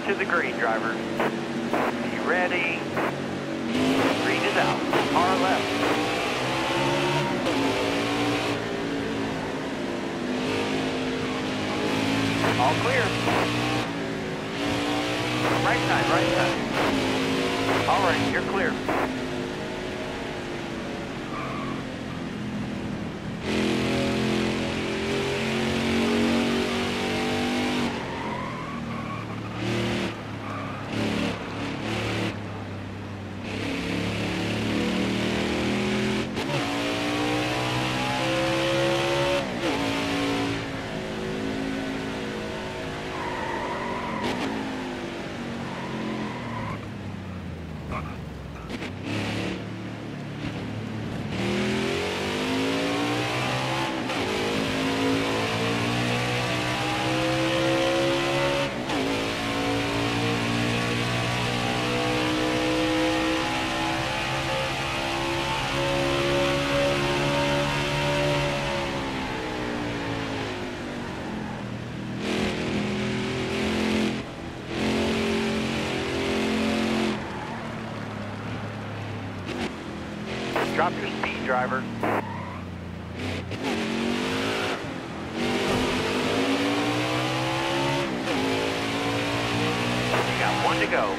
to the green, driver. Be ready. Green is out. Far left. All clear. Right side, right side. All right, you're clear. Drop your speed, driver. You got one to go.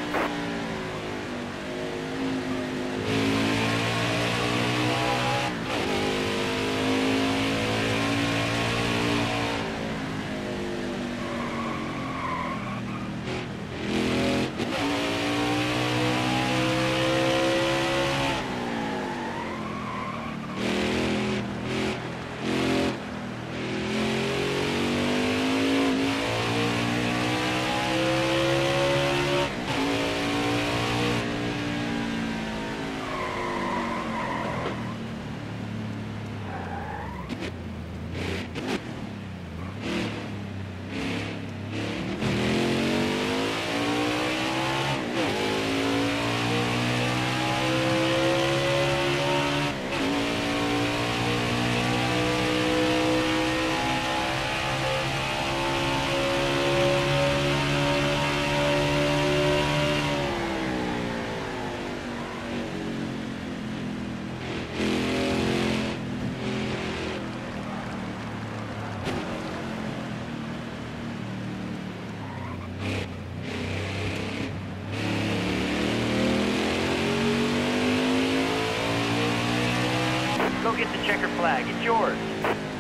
Go get the checker flag. It's yours.